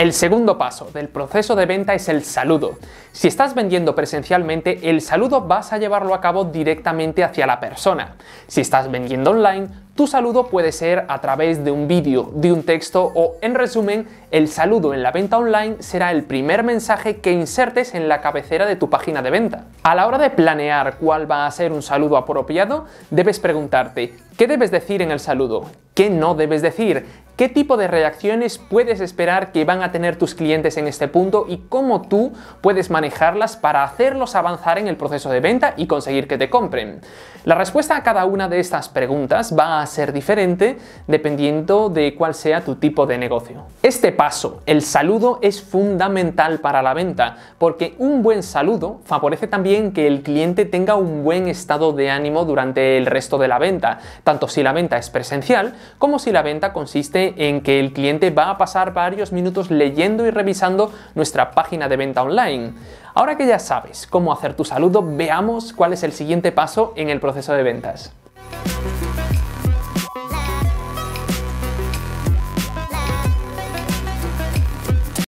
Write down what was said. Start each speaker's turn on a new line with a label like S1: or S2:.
S1: El segundo paso del proceso de venta es el saludo. Si estás vendiendo presencialmente, el saludo vas a llevarlo a cabo directamente hacia la persona. Si estás vendiendo online, tu saludo puede ser a través de un vídeo, de un texto o, en resumen, el saludo en la venta online será el primer mensaje que insertes en la cabecera de tu página de venta. A la hora de planear cuál va a ser un saludo apropiado, debes preguntarte, ¿qué debes decir en el saludo? ¿Qué no debes decir? ¿Qué tipo de reacciones puedes esperar que van a tener tus clientes en este punto y cómo tú puedes manejarlas para hacerlos avanzar en el proceso de venta y conseguir que te compren? La respuesta a cada una de estas preguntas va a ser diferente dependiendo de cuál sea tu tipo de negocio. Este paso, el saludo, es fundamental para la venta porque un buen saludo favorece también que el cliente tenga un buen estado de ánimo durante el resto de la venta, tanto si la venta es presencial como si la venta consiste en que el cliente va a pasar varios minutos leyendo y revisando nuestra página de venta online. Ahora que ya sabes cómo hacer tu saludo, veamos cuál es el siguiente paso en el proceso de ventas.